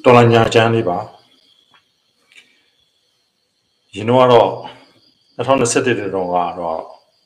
တော်လာညာချမ်းလေးပါရင်တော့2021တုန်းကတော့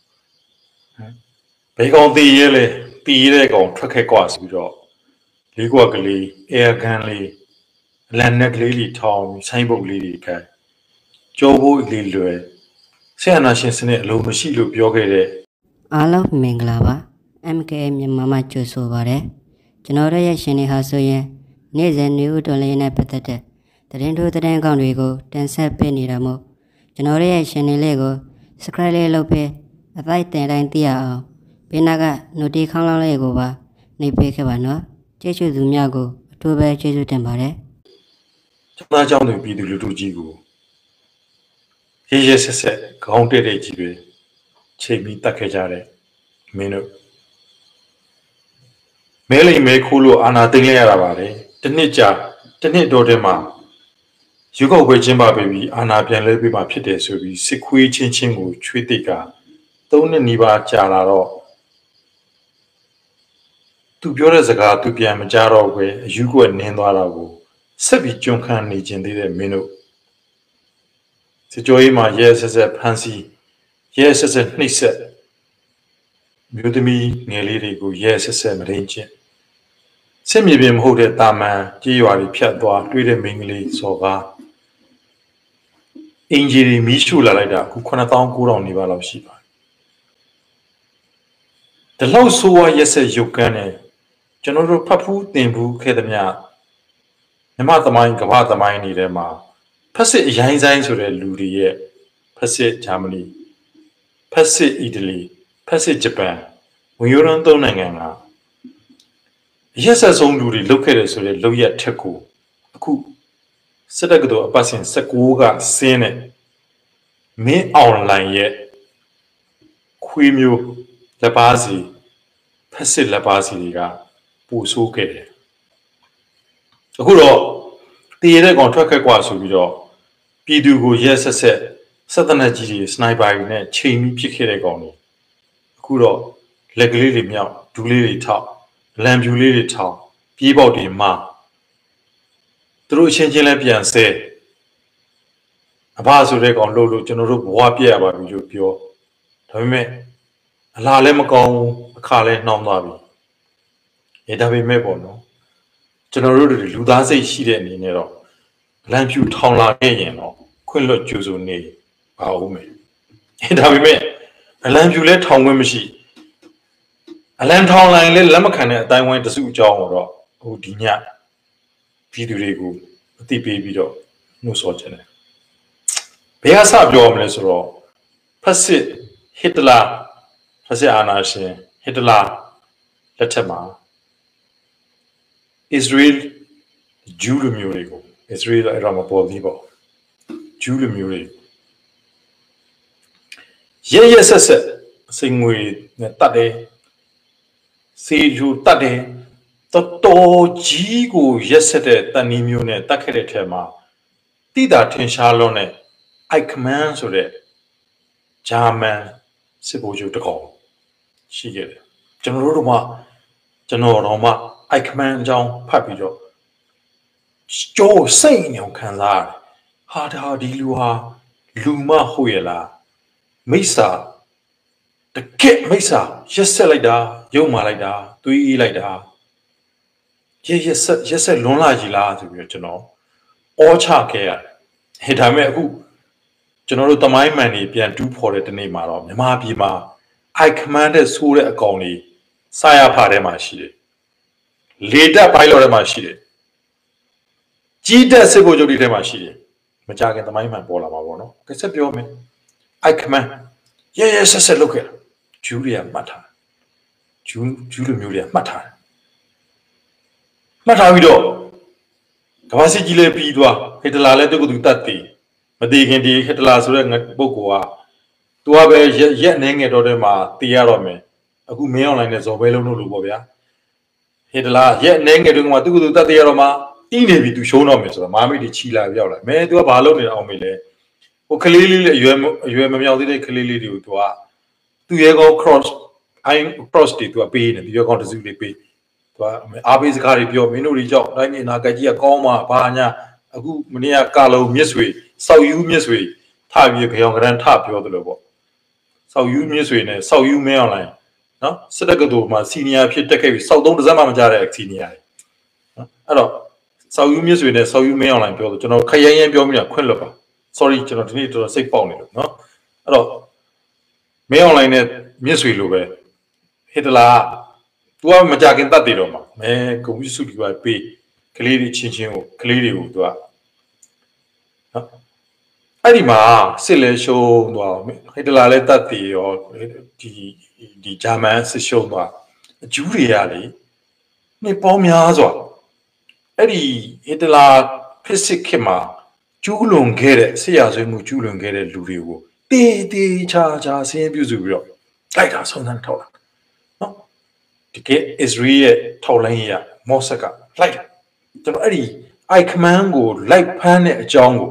ဘေးကောင်တည်ရဲလေပြီးတဲ့ကောင်ထွက်ခဲ့กว่าဆိုပြီးတော့လေးကွက်ကလေးအဲကန်လေးလန်နက်ကလေးတွေထောင်းဆိုင်းပုတ်လေးတွေခိုင်ကြောဖို့လေးလွယ်ဆရာနာရှင်စနစ်အလုံးမရှိလို့ပြောခဲ့တဲ့အားလုံးမင်္ဂလာပါ MKM မြန်မာမှာကြိုဆိုပါရစေကျွန်တော်တို့ရဲ့ရှင်နေဟာဆိုရင်နေ့စဉ်နေဦးတော်လေးနဲ့ပတ်သက်တဲ့သတင်းတို့သတင်းကောင်းတွေကိုတင်ဆက်ပေးနေတာမို့ကျွန်တော်တို့ရဲ့ရှင်နေလေးကို subscribe လေးလုပ်ပေးအပိုက်တင်တိုင်းသိရအောင်ဘေးနားက notification ခေါင်းလောင်းလေးကိုပါနှိပ်ပေးခဲ့ပါနော်ကျေးဇူးသူများကိုအထူးပဲကျေးဇူးတင်ပါတယ်ကျွန်တော်ကြောင့်ပြည်သူလူထုကြီးကိုရေးရဆက်ဆက်ခေါင်းတက်တဲ့ကြီးတွေချိန်ပြီးတက်ခဲ့ကြတဲ့မင်းတို့မဲလိမ်မဲခိုးလို့အာနာသိမ်းလိုက်ရတာပါလေတစ်နှစ်တော်တည်းမှာရုပ်ောက်ပွဲချင်းပါပြီအာနာပြန်လဲပေးမှဖြစ်တယ်ဆိုပြီးစစ်ခွေးချင်းကိုချွေးတိတ်က3နှစ်နီးပါးကြာလာတော့သူပြောတဲ့စကားသူပြန်မကြားတော့ဘူးအယူကွက်နင်းသွားတာကိုဆက်ပြီးကြုံခံနေခြင်းသေးတဲ့မင်းတို့စစ်ကြောရေးမှာရဲဆက်ဆက်ဖမ်းဆီးရဲဆက်ဆက်နှိပ်စက်မြို့သမီးငယ်လေးတွေကိုရဲဆက်ဆက်မရင်းချင်းစစ်မြေပြင်မဟုတ်တဲ့တာမန်ကြီးရွာတွေဖြတ်သွားတွေ့တဲ့မိန်းကလေးစော်ကားအင်ဂျီတွေမီးရှို့လာလိုက်တာအခု9900နီးပါးလောက်ရှိပါတယ်ဒီလောက်ဆိုးဝါးရက်ဆက်ရုပ်ကန်းနဲ့ကျွန်တော်တို့ဖတ်ဖူးတင်ဖူးခဲ့သမျှမြမသမိုင်းကမ္ဘာသမိုင်းတွေထဲမှာဖက်စစ်အရိုင်းဆိုင်ဆိုတဲ့လူတွေရဲ့ဖက်စစ်ဂျာမနီဖက်စစ်အီတလီဖက်စစ်ဂျပန်ဝင်ရိုးသုံးနိုင်ငံကရက်ဆက်ဆုံးလူတွေလုတ်ခဲ့တယ်ဆိုတဲ့လုတ်ရက်ထက်ကိုအခုစစ်တပ်ကတော့အပတ်စဉ်16ကဆင်းတဲ့မင်းအွန်လိုင်းရဲ့ခွေးမျိုးလက်ပါစီဖက်စစ်လက်ပါစီတွေကပူဆိုးခဲ့တယ်အခုတော့တည်ရတဲ့ကောင်ထွက်ခဲ့กว่าဆိုပြီးတော့ပြည်သူကိုရက်ဆက်ဆက်စက်တနက်ကြီးတွေစနိုက်ပါတွေနဲ့ချိန်ပြီးပစ်ခဲ့တဲ့ကောင်တွေအခုတော့လက်ကလေးတွေမြောက်ဒူးလေးတွေထောက်လံဖြူလေးတွေထောက်ပြေးပေါက်တွေမှာသူတို့အချင်းချင်းလည်းပြန်ဆဲအဘဆိုတဲ့ကောင်လို့ကျွန်တော်တို့ဘဝပြည့်ရပါပြီလို့ပြောဒါပေမဲ့အလားလည်းမကောင်းဘူးအခါလည်းနှောင်းသွားပြီဒါပေမဲ့ပေါ့နော်ကျွန်တော်တို့လူသားစိတ်ရှိတဲ့အနေနဲ့တော့လမ်းဖြူထောင်လာခဲ့ရင်တော့ခွင့်လွတ်ကြိုးစိုးနေပါဦးမယ်ဒါပေမဲ့အလံဖြူလဲထောင်ခွင့်မရှိအလံထောင်လိုက်လဲလက်မခံတဲ့အတိုင်းဝိုင်းတစုအကြောင်းတော့ဟိုဒီညပြည်သူတွေကိုအသိပေးပြီးတော့နှုတ်ဆော်ခြင်းတယ်ဘယ်အစပြောမလဲဆိုတော့ဖက်စစ်ဟစ်တလာဖက်စစ်အာဏာရှင်ဟစ်တလာလက်ထက်မှာIsrael ဂျူးလူမျိုးတွေကို Israel အဲ့တော့မပေါ်သေးပါဂျူးလူမျိုးတွေရဲဆက်ဆက်စိန်ငွေနဲ့တတ်တယ်စီဂျူတတ်တယ်တော်ကြီးကိုရက်ဆက်တဲ့တန်နီမျိုးနဲ့တတ်ခဲ့တဲ့ထဲမှာတိတာထင်ရှားလွန်းတဲ့အိုက်ခမန်ဆိုတဲ့ဂျာမန်စစ်ဗိုလ်ချုပ်တကောင်ရှိခဲ့တယ်ကျွန်တော်တို့မှအိုက်ခမန်အကြောင်းဖတ်ပြီးတော့ကြိုးစိတ်ညောင်ခံစားရတယ်ဟာဒီလူဟာလူမဟုတ်ရလားမိစ္ဆာတကယ်မိစ္ဆာရက်ဆက်လိုက်တာယုံမာလိုက်တာသွေးအေးလိုက်တာရက်ဆက်လွန်လာကြီးလားဆိုပြီးတော့ကျွန်တော်အောချခဲ့ရတယ်ဒါပေမဲ့အခုကျွန်တော်တို့တမိုင်းမှန်တွေပြန်တူးဖော်တဲ့တနေ့မှာတော့မြန်မာပြည်မှာအိုက်ခမန်တဲ့ဆိုးတဲ့အကောင်ကြီးစာရဖထဲမှာရှိတယ်လေတက်ပိုင်းလော်ထဲမှာရှိတယ်ကြီးတက်စစ်ဗိုလ်ချုပ်တွေထဲမှာရှိတယ်မကြခင်သမိုင်းမှန်ပေါ်လာမှာပေါ့နော်ကဆက်ပြောမယ်အိုက်ခမန်ရဲဆက်လုပ်ခဲ့တာဂျူးတွေကမှတ်ထားဂျူးလူမျိုးတွေကမှတ်ထားပြီးတော့ကမ္ဘာစစ်ကြီးလည်းပြီးသွားဟစ်တလာလည်းသူကသူတတ်တယ်မတည်ခင်ဒီဟစ်တလာဆိုတဲ့ပုဂ္ဂိုလ်ကသူကပဲရက်နေငယ်တော့တဲ့မှာတည်ရတော့မယ်အခုမင်းအွန်လိုင်းနဲ့ဇော်ပဲလုံးလို့ပေါ့ဗျာဟစ်တလာရက်နေငယ်တုန်းကသူကသူတတ်တယ်ရတော့မှာတီးနေပြီသူရှုံးတော့မယ်ဆိုတော့မာမိတ်တွေချီလာပြောက်လာမဲသူကဘာလုပ်နေတာအောင်မေးလဲဟိုကလေးလေးအရွယ်မမြောက်သေးတဲ့ကလေးလေးတွေကိုသူကသူရဲကော cross တွေသူကပေးနေသူရဲကောတစုလေးပေးအားပေးစကားတွေပြောမင်းတို့တွေကြောင့်တိုင်းပြည်အနာဂတ်ကြီးကကောင်းမှာဘာညာအခုမနေ့ကကာလုံမြစ်ဆွေစောက်ယူမြစ်ဆွေထပြီးကြောင်ကရန်ထပြောတယ်လို့ပေါ့စောက်ယူမြစ်ဆွေနဲ့စောက်ယူမင်းအောင်လိုင်းနော်စစ်တပ်ကတူမှာစီနီယာဖြစ်တက်ခဲ့ပြီးစောက်သုံးတစ်စက်မှမကြတဲ့စီနီယာနော်အဲ့တော့စောက်ယူမြစ်ဆွေနဲ့စောက်ယူမင်းအောင်လိုင်းပြောတော့ကျွန်တော်ခရိုင်ရင်ပြောမိတာခွင့်လွတ်ပါ sorry ကျွန်တော်ဒီနေ့တော်တော်စိတ်ပေါက်နေလို့နော်အဲ့တော့မင်းအောင်လိုင်းနဲ့မြစ်ဆွေလိုပဲဟစ်တလာသူကမကြခင်တတ်တယ်တော့မှာမဲကွန်ပျူတာစုပြီးပါပေးကလေးတွေချင်းချင်းကိုကလေးတွေကိုသူကနော်အဲ့ဒီမှာစစ်လဲရှုံးသွားဟစ်တလာလည်းတတ်တယ်ရောဒီဂျာမန်စစ်ရှုံးသွားအကျူးတွေကလေနှစ်ပေါင်းများစွာအဲ့ဒီဟစ်တလာဖြစ်စစ်ခေတ်မှာကျူးလွန်ခဲ့တဲ့ဆရာဆွေးမှုကျူးလွန်ခဲ့တဲ့လူတွေကိုတေးချာဆင်းပြုစုပြီးတော့လိုက်တာဆုံးသန်းထောက်လာနော်ဒီက Israel ရဲ့ထောက်လိုင်းရမော့ဆက်ကလိုက်တာကျွန်တော်အဲ့ဒီ Eichmann ကိုလိုက်ဖမ်းတဲ့အကြောင်းကို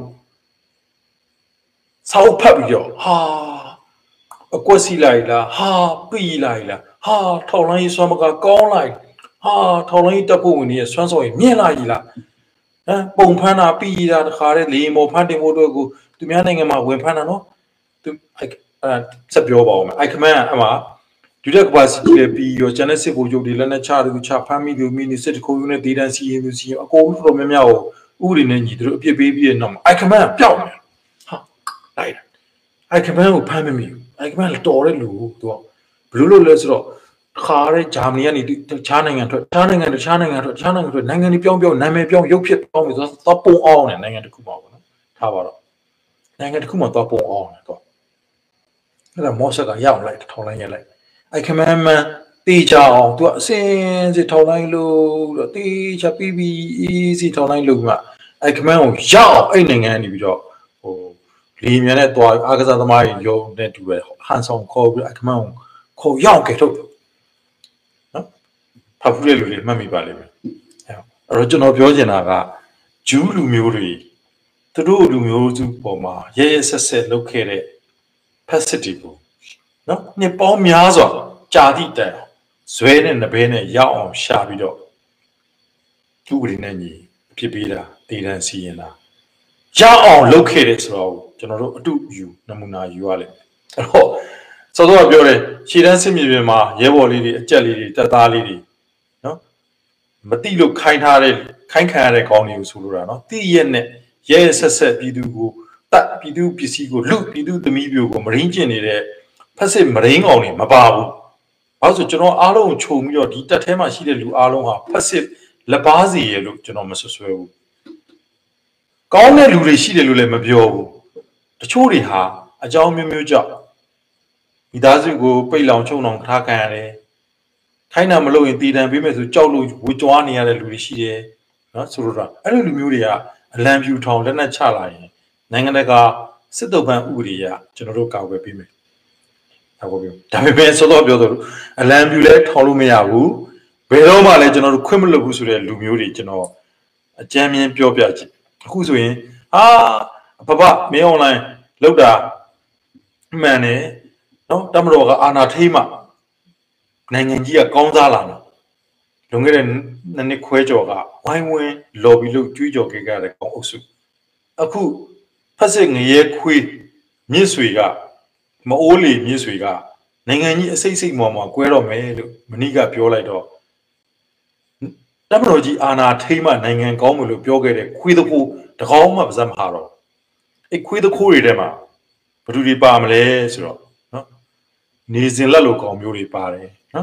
စောက်ဖတ်ပြီးတော့ဟာအကွက်စီလိုက်လားဟာပြီးလိုက်လားဟာထောက်လိုင်းရေးစွမ်းမကကောင်းလိုက်ဟာထောက်လိုင်းရေးတပ်ဖွဲ့ဝင်တွေရဲ့စွမ်းဆောင်ရည်မြင့်လာကြီးလားပုံဖမ်းတာပြီးတာတခါတည်းလေမော်ဖမ်းတင်ဖို့အတွက်ကိုသူများနိုင်ငံမှာဝင်ဖမ်းတာနော်သူဆက်ပြောပါဦးမယ် Eichmann အမှဒီတဲ့ capacity လေပြီးရောကျန်တဲ့စစ်ဗိုလ်ချုပ်တွေလက်နဲ့ချတယ်ချဖမ်းမိတယ်မိနေစစ်တခုနဲ့ဒေသန်စီရင်သူစီအကုန်လုံးတော်များများကိုဥပဒေနဲ့ညီသူတို့အပြစ်ပေးပြီးတဲ့နောက်မှာ Eichmann ပျောက်နေဟာလိုက်တာ Eichmann ကိုဖမ်းမမိဘူး Eichmann တော်တဲ့လူသူကဘယ်လိုလုပ်လဲဆိုတော့ခါရဲဂျာမနီကနေတခြားနိုင်ငံထွက်တခြားနိုင်ငံတွေနိုင်ငံတွေပြောင်းနာမည်ပြောင်းရုပ်ဖြစ်ပေါင်းပြီးတော့ပုံအောင်နေနိုင်ငံတစ်ခုမှာပေါ့နော်ထားပါတော့နိုင်ငံတစ်ခုမှာတော့ပုံအောင်နေတော့အဲ့ဒါမော့ဆက်ကရောက်လိုက်ထောင်လိုက်ရလိုက်အဲ့ခမန်းမန်းတေးချအောင်သူကအစင်းစစ်ထောင်လိုက်လို့တေးချပြီးစီထောင်လိုက်လို့ကအဲ့ခမန်းကိုရောက်အဲ့နိုင်ငံကနေပြီးတော့ဟိုလီမြန်နဲ့တွားအားကစားသမားကြီးရုံနဲ့တူပဲဟန်ဆောင်ခေါ်ပြီးအဲ့ခမန်းကိုခေါ်ရောက်ခဲ့ထုတ်နော်ဖတ်ဖူးတဲ့လူတွေမှတ်မိပါလိမ့်မယ်အဲ့တော့ကျွန်တော်ပြောချင်တာကဂျူးလူမျိုးတွေသူတို့လူမျိုးစုပေါ်မှာရဲဆက်လုပ်ခဲ့တဲ့ဖက်စစ်တီကိုနော်နှစ်ပေါင်းများစွာကြာသည့်တိုင်ဇွဲနဲ့နဘဲနဲ့ရောက်အောင်ရှာပြီးတော့သူ့ဥပဒေနဲ့ညီအဖြစ်ပေးတာတည်တံ့စီရင်တာရောက်အောင်လုပ်ခဲ့တယ်ဆိုတော့ကျွန်တော်တို့အတူယူနမူနာယူရလိမ့်မယ်အဲ့တော့စောစောကပြောတယ်ရှည်တန်းစစ်မြေပြင်မှာရဲဘော်လေးတွေအကြက်လေးတွေတပ်သားလေးတွေနော်မတိလို့ခိုင်းထားတဲ့ခိုင်းခံရတဲ့ကောင်းတွေကိုဆိုလိုတာနော်တိရက်နဲ့ရဲဆက်ပြည်သူကိုတတ်ပြည်သူပစ္စည်းကိုလူပြည်သူသမီးပြိုကိုမရင်းကျင်နေတဲ့ဖက်စစ်မရင်းကောင်တွေမပါဘူး။ဘာလို့ဆိုကျွန်တော်အားလုံးခြုံပြီးတော့ဒီတက်ထဲမှာရှိတဲ့လူအားလုံးဟာဖက်စစ်လက်ပါစီရလို့ကျွန်တော်မဆွဆွဲဘူး။ကောင်းတဲ့လူတွေရှိတယ်လို့လည်းမပြောဘူး။တချို့တွေဟာအကြောင်းမျိုးမျိုးကြောင့်မိသားစုကိုပိတ်လောင်ချုံအောင်ထားခံရတယ်။ခိုင်းတာမလုပ်ရင်တည်တံပေးမယ်ဆိုကြောက်လို့ဝေကြွားနေရတဲ့လူတွေရှိတယ်။နော်ဆိုတော့အဲ့လိုလူမျိုးတွေကအလံဖြူထောင်လက်နက်ချလာရင်နိုင်ငံတကာစစ်တုပ်ပန်းဥပဒေရကျွန်တော်တို့ကာကွယ်ပေးမယ်။ဟုတ်ပြီ။ဒါပေမဲ့စောစောပြောသလိုအလံဖြူလည်းထောင်လို့မရဘူး။ဘယ်တော့မှလည်းကျွန်တော်တို့ခွင့်မလွတ်ဘူးဆိုတဲ့လူမျိုးတွေကျွန်တော်အကြမ်းမြင်ပြောပြချင်။အခုဆိုရင်ဘဘမင်းအွန်လိုင်းလောက်တာမှန်တယ်နော်တမတော်ကအာနာထိမှနိုင်ငံကြီးကကောင်းစားလာတာလွန်ခဲ့တဲ့နှစ်ခွဲကျော်ကဝိုင်းဝန်းလော်ဘီလို့ကြွေးကြော်ခဲ့ကြတဲ့ကောင်းအုပ်စုအခုဖက်စစ်ငရဲခွေးမြစ်ဆွေကမအိုးလီမြစ်ဆွေကနိုင်ငံကြီးအစိတ်မော်မှာကွဲတော့မယ်လို့မနီးကပြောလိုက်တော့တမတော်ကြီးအာနာထိမှနိုင်ငံကောင်းမလို့ပြောခဲ့တဲ့ခွေးတကူတကောင်းမှပါစမ်းမဟာတော့အဲ့ခွေးတကူတွေထဲမှာဘယ်သူတွေပါမလဲဆိုတော့နော်နေစဉ်လက်လိုကောင်မျိုးတွေပါတယ်နော်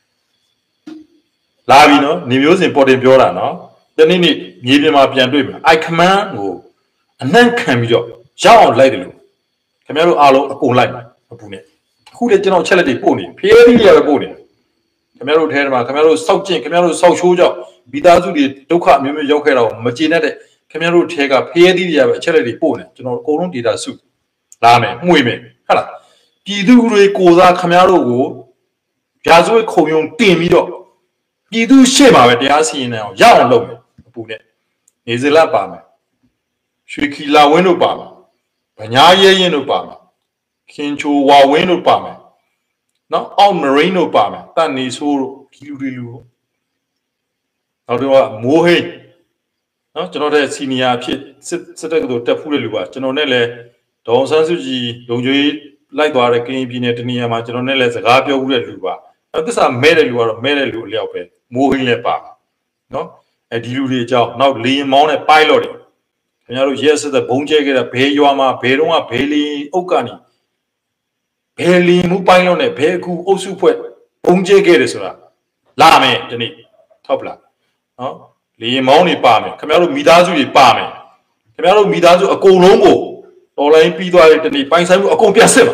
လာပြီနော်နေမျိုးစဉ်ပေါ်တင်ပြောတာနော်တနေ့နေ့မြေပြင်မှာပြန်တွေ့မယ်အိုက်ခမန်းကိုအနှံ့ခံပြီးတော့ရောက်အောင်လိုက်တယ်လို့ခင်ဗျားတို့အားလုံးအကုန်လိုက်မပူနဲ့အခုလည်းကျွန်တော်ချက်လက်တွေပို့နေဖျဲသီးတွေပဲပို့နေခင်ဗျားတို့ထဲမှာခင်ဗျားတို့စောက်ကျင့်ခင်ဗျားတို့စောက်ချိုးကြောက်မိသားစုတွေဒုက္ခမျိုးမျိုးရောက်ခဲ့တော့မကျေနပ်တဲ့ခင်ဗျားတို့ထဲကဖျဲသီးတွေပဲအချက်လက်တွေပို့နေကျွန်တော်အကုန်လုံး data စုလာမယ်မှုေမယ်ဟုတ်လားပြည်သူတွေကိုစားခင်ဗျားတို့ကိုရာဇဝတ်ခုံရုံတင်ပြီးတော့ပြည်သူရှေ့မှာပဲတရားစီရင်နေအောင်ရအောင်လုပ်မယ်အပူနဲ့နေစလပါမယ်ရွှေခီလာဝင်းတို့ပါမယ်ဗညာရဲရင်တို့ပါမယ်ခင်ချိုဝါဝင်းတို့ပါမယ်နော်အောက်မရင်းတို့ပါမယ်တန်နေဆိုးတို့ဒီလူနောက်တော့မိုးဟိန်းနော်ကျွန်တော်တဲ့စီနီယာဖြစ်စစ်တပ်ကတော့တက်ဖူးတဲ့လူပါကျွန်တော်နဲ့လည်းဒေါ်ဆန်းစုကြည်လုံခြုံရေးလိုက်သွားတဲ့ကရင်ပြည်နယ်တနေရာမှာကျွန်တော်နဲ့လည်းစကားပြောဦးတဲ့လူပါအဲ့သစ္စာမဲတဲ့လူကတော့မဲတဲ့လူအလျောက်ပဲမိုးဟိန်းလည်းပါနော်ဒီလူတွေအကြောင်းနောက်လေရင်မောင်းတဲ့ pilot တွေခင်ဗျားတို့ရဲစစ်တဲ့ဘုံကျဲခဲ့တဲ့ဘဲရွာမှာဘဲတော့ကဘဲလီအုတ်ကနေဘဲလီမှု pilot နဲ့ဘဲကူအုပ်စုဖွဲ့ဘုံကျဲခဲ့တယ်ဆိုတာလာမယ်ဒီနေ့ဟုတ်ပလားနော်လေရင်မောင်းတွေပါမယ်ခင်ဗျားတို့မိသားစုတွေပါမယ်ခင်ဗျားတို့မိသားစုအကုန်လုံးကိုတော်လိုင်းပြီးသွားတဲ့ဒီနေ့ပိုင်ဆိုင်မှုအကုန်ပြတ်စစ်ပါ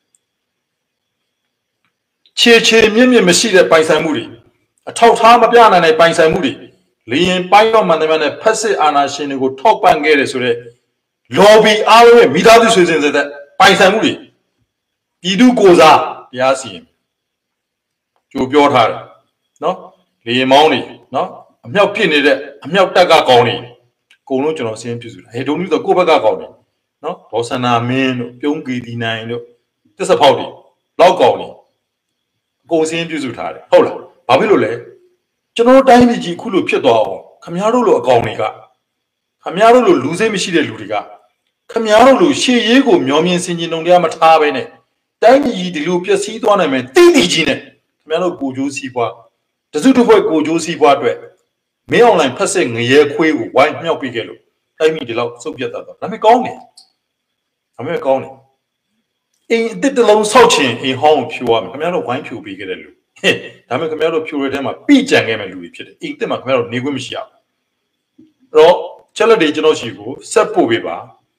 ခြေမြင့်မရှိတဲ့ပိုင်ဆိုင်မှုတွေအထောက်ထားမပြနိုင်တဲ့ပိုင်ဆိုင်မှုတွေလေရင်ပိုင်းတော့မှန်တယ်နဲ့ဖက်စစ်အာဏာရှင်တွေကိုထောက်ပံ့ခဲ့တယ်ဆိုတော့ lobby အားလုံးရဲ့မိသားစုဆွေးစဉ်တဲ့ပိုင်ဆိုင်မှုတွေပြည်သူကိုစားတရားစီရင်ကြိုပြောထားတယ်နော်လေရင်မောင်းတွေနော်အမြောက်ပြစ်နေတဲ့အမြောက်တက်ကကောင်းနေအကုန်လုံးကျွန်တော်စင်းပြစုတာဟဲ့ဒုံလူတော့ကိုယ့်ဘက်ကကောင်းနေနော်ဒေါ်စန္နာမင်းတို့ပြုံးကီတီနိုင်တို့တစ္ဆဖောက်တွေလောက်ကောင်းနေအကုန်စင်းပြစုထားတယ်ဟုတ်လားဘာဖြစ်လို့လဲကျွန်တော်တိုင်းပြည်ကြီးအခုလိုဖြစ်သွားအောင်ခမည်းတော်လိုအကောင်တွေကခမည်းတော်လိုလူစိတ်မရှိတဲ့လူတွေကခမည်းတော်လိုရှေ့ရေးကိုမျောမြင်စင်ကျင်တုံတရားမထားဘဲနဲ့တိုင်းပြည်ကြီးဒီလိုပျက်စီးသွားနိုင်မယ်တိတိကြီးနဲ့ခမည်းတော်ကိုကြိုးစီးပွားတစုတစ်ဖွဲ့ကိုကြိုးစီးပွားအတွက်မင်းအွန်လိုင်းဖက်စစ်ငရဲခွေးကိုဝိုင်းမြောက်ပြီးခဲ့လို့တိုင်းပြည်ဒီလောက်စုပ်ပြတ်သွားတော့ဒါပေမဲ့ကောင်းတယ်အိမ်အစ်စ်တစ်လုံးဆောက်ချင်အိမ်ဟောင်းကိုဖြိုးရမယ်ခမည်းတော်ဝိုင်းဖြိုးပြီးခဲ့တဲ့လူဒါပေမဲ့ခင်ဗျားတို့ဖြိုရဲထဲမှာပြကြံခဲ့မဲ့လူတွေဖြစ်တယ်အိမ်တက်မှာခင်ဗျားတို့နေခွင့်မရှိအောင်အဲ့တော့ချက်လက်တွေကျွန်တော်ရှိကိုဆက်ပို့ပေးပါ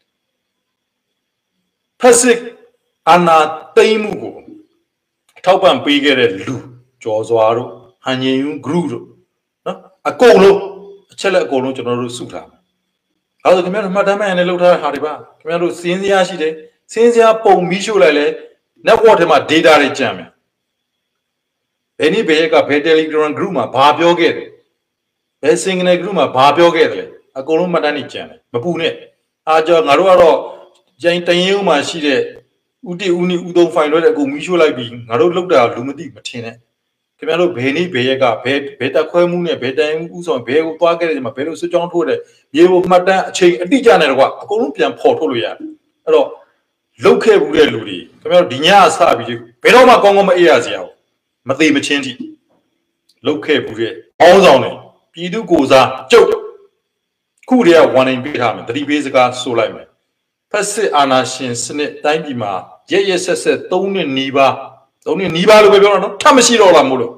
ဖက်စစ်အာဏာသိမ်းမှုကိုထောက်ပံ့ပေးခဲ့တဲ့လူကျော်စွာတို့ဟန်ရင်ယူ group တို့နော်အကုန်လုံးအချက်လက်အကုန်လုံးကျွန်တော်တို့စုထားမယ်အဲ့ဒါခင်ဗျားတို့မှတ်တမ်းမှန်နဲ့လုပ်ထားတဲ့ဟာတွေပါခင်ဗျားတို့စင်းစရာရှိတယ်စင်းစရာပုံမီးရှို့လိုက်လဲ network ထဲမှာ data တွေကျန်မယ်ဘယ်နည်းဘယ်ကဘယ် Telegram group မှာဘာပြောခဲ့တယ်ဘယ် Signal group မှာဘာပြောခဲ့တယ်အကုန်လုံးမှတ်တမ်းနေကြံတယ်မပူနဲ့အားကြောငါတို့ကတော့ကျင်းတရင်ဦးမှာရှိတဲ့ဥတီဦးနီဦးသုံးဖိုင်လွှဲတဲ့အကုန်မီးရှို့လိုက်ပြီးငါတို့လောက်တာလူမသိမထင်နဲ့ခင်ဗျားတို့ဘယ်နည်းဘယ်ကဘယ်တက်ခွဲမှုနဲ့ဘယ်တိုင်ဦးဆောင်ဘယ်ကိုသွားခဲ့တယ်ဒီမှာဘယ်လိုစစ်ကြောင်းထိုးတယ်မြေပေါ်မှတ်တမ်းအချိန်အတိအကျနဲ့တော့အကုန်လုံးပြန်ဖော်ထုတ်လို့ရတယ်အဲ့တော့လုတ်ခဲ့ဘူးတဲ့လူတွေခင်ဗျားတို့ဒီညအစပြီးဘယ်တော့မှကောင်းကောင်းမအေးရစေအောင်မသေးမချင်းတိလုတ်ခဲ့ဘူးတဲ့အောင်းဆောင်တယ်ပြည်သူကိုစားကျုပ်ခုတည်းကဝန်နိုင်ပေးထားမယ်တတိပေးစကားဆိုလိုက်မယ်ဖက်စစ်အာဏာရှင်စနစ်တိုင်းပြည်မှာရက်ဆက်3နှစ်နီးပါး3နှစ်နီးပါးလို့ပဲပြောတာနော်ထပ်မရှိတော့လားမို့လို့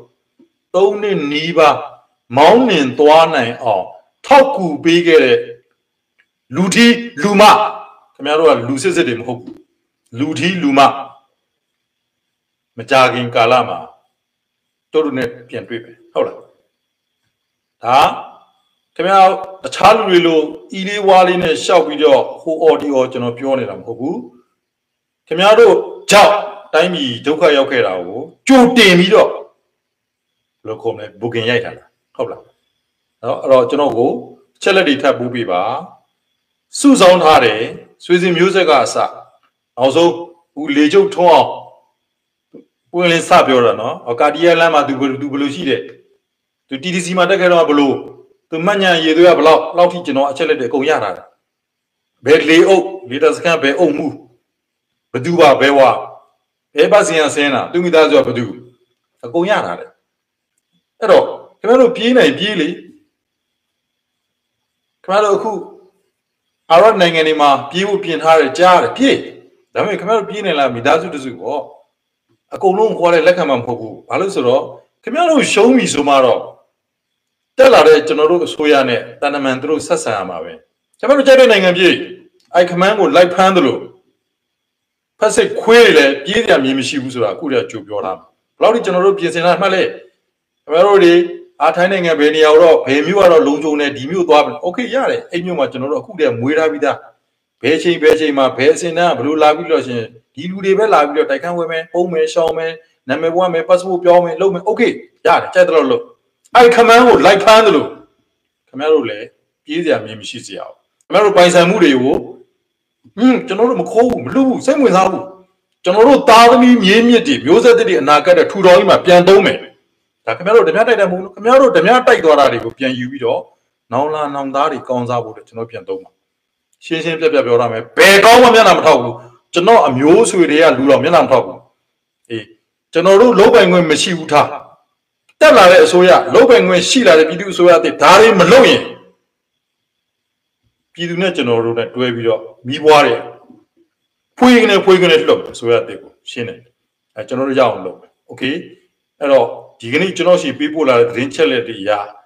3နှစ်နီးပါးမောင်းနှင်သွားနိုင်အောင်ထောက်ကူပေးခဲ့တဲ့လူထီးလူမခင်ဗျားတို့ကလူစစ်တွေမဟုတ်ဘူးလူထီးလူမမကြခင်ကာလမှာတို့နဲ့ပြန်တွေ့ပဲဟုတ်လားဒါခင်ဗျားတခြားလူတွေလိုအီလေးဝါးလေးနဲ့ရှောက်ပြီးတော့ဟိုအော်ဒီအော်ကျွန်တော်ပြောနေတာမဟုတ်ဘူးခင်ဗျားတို့ကြောက်တိုင်းပြည်ဒုက္ခရောက်ခဲ့တာကိုကြိုတင်ပြီးတော့ဘယ်လိုခေါ်မလဲဘူကင်ရိုက်ထားတာဟုတ်လားအဲ့တော့ကျွန်တော်ကိုချက်လက်တွေထပ်ပို့ပေးပါစုဆောင်းထားတယ်ဆွေစဉ်မျိုးဆက်ကအစနောက်ဆုံးဦးလေကျုပ်ထုံးအောင်ဝင်လင်းစပြောတာနော်ကာဒီယာလမ်းမှာသူဘယ်လိုရှိတယ်သူ TTC မှာတက်ခဲ့တော့ဘယ်လိုသူမှတ်ညာရေသွေးကဘယ်လောက်ထိကျွန်တော်အချက်လက်တွေအကုန်ရတာဘယ်လေအုပ်လေတစကန်ဘယ်အုပ်မှုဘသူပါဘယ်ဝါဘယ်ပါစင်ရဆင်းတာသူမိသားစုကဘသူအကုန်ရတာတဲ့အဲ့တော့ခင်ဗျားတို့ပြေးနိုင်ပြေးလေခင်ဗျားတို့အခုအာရပ်နိုင်ငံတွေမှာပြေးဖို့ပြင်ထားတယ်ကြားတယ်ပြေးဒါပေမဲ့ခင်ဗျားတို့ပြေးနေလားမိသားစုတစုပေါ့အကုန်လုံးခေါ်တဲ့လက်ခံမှာမဟုတ်ဘူးဘာလို့ဆိုတော့ခင်ဗျားတို့ရှုံးပြီဆိုမှတော့တက်လာတဲ့ကျွန်တော်တို့အစိုးရနဲ့တန်တမန်တို့ဆက်ဆံရမှာပဲခင်ဗျားတို့ကြိုက်တဲ့နိုင်ငံပြေးအိုက်ခမန်းကိုလိုက်ဖမ်းတယ်လို့ဖက်စစ်ခွေးတွေလည်းပြေးကြမြင်မရှိဘူးဆိုတာအခုတည်းကကြိုပြောတာဘယ်လောက်ထိကျွန်တော်တို့ပြင်ဆင်တာမှတ်လဲခင်ဗျားတို့တွေအားထိုင်းနိုင်ငံဘယ်နေရာတော့ဘယ်မြို့ကတော့လုံခြုံတယ်ဒီမြို့သွားပြီโอเคရတယ်အဲ့မြို့မှာကျွန်တော်တို့အခုတည်းမွေးထားပြီးသားဘယ်ချိန်မှာဘယ်အစင်တန်းကဘယ်လိုလာပြီးလို့ရှင်ဒီလူတွေပဲလာပြီးတော့တိုက်ခန်းဝဲမယ်ပုံမယ်ရှောင်းမယ်နာမည်ပွားမယ် passport ပြောင်းမယ်လုပ်မယ်โอเคရတယ်ကြိုက်တယ်လို့အဲ့ခမန်းကိုလိုက်ဖမ်းတယ်လို့ခင်ဗျားတို့လည်းပြေးစရာမြင်မရှိစရာခင်ဗျားတို့ပိုင်ဆိုင်မှုတွေကိုကျွန်တော်တို့မခိုးဘူးမလုပ်ဘူးစိတ်ဝင်စားဘူးကျွန်တော်တို့သားသမီးမြေးမြစ်တွေမျိုးဆက်တွေအနာဂတ်တဲ့ထူထောင်ကြီးမှာပြန်သုံးမယ်ဒါခင်ဗျားတို့ဓမြတိုက်တယ်မဟုတ်ဘူးခင်ဗျားတို့ဓမြတိုက်သွားတာတွေကိုပြန်ယူပြီးတော့နောင်လာနောင်သားတွေကောင်းစားဖို့ကျွန်တော်ပြန်သုံးပါရှင်းရှင်းပြပြပြောရမယ်ဘယ်ကောင်းမှမျက်နှာမထောက်ဘူးကျွန်တော်အမျိုးဆွေတွေကလူတော်မျက်နှာမထောက်ဘူးအေးကျွန်တော်တို့လုံးပိုင်ခွင့်မရှိဘူးထားတက်လာတဲ့အစိုးရလုံးပိုင်ခွင့်ရှိလာတဲ့ပြည်သူအစိုးရအသစ်ဒါတွေမလုပ်ရင်ပြည်သူနဲ့ကျွန်တော်တို့နဲ့တွဲပြီးတော့မိဘွားတွေဖွေးကနေလှုပ်အစိုးရအသစ်ကိုရှင်းတယ်ကျွန်တော်တို့ရအောင်လုပ်မယ်โอเคအဲ့တော့ဒီကနေ့ကျွန်တော်ရှိပေးပို့လာတဲ့သတင်းချက်လက်တွေအရ